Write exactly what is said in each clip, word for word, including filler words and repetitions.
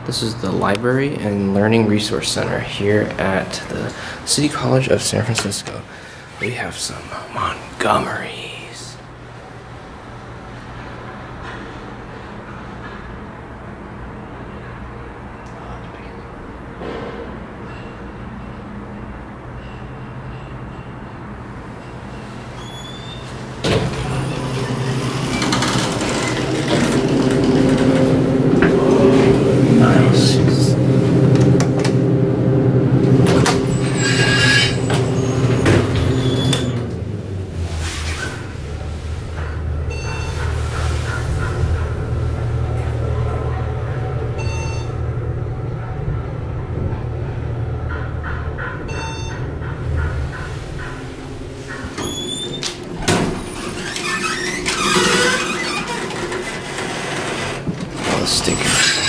This is the Library and Learning Resource Center here at the City College of San Francisco. We have some Montgomerys. Sticker.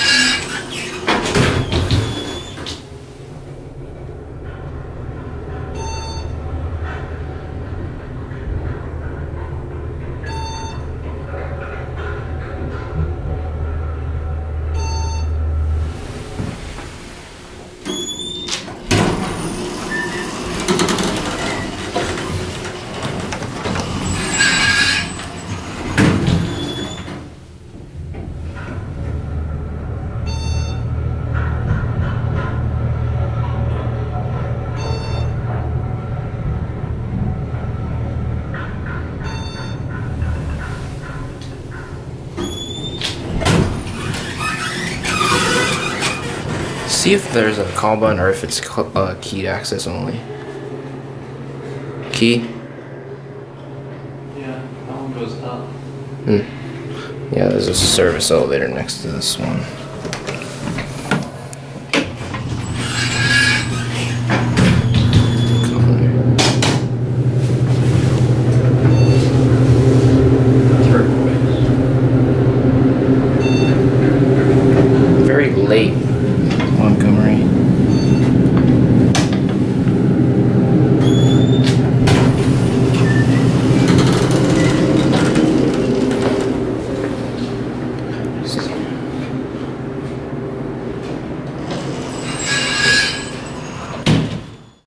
See if there's a call button or if it's uh, keyed access only. Key? Yeah, that one goes up. Hmm. Yeah, there's a service elevator next to this one.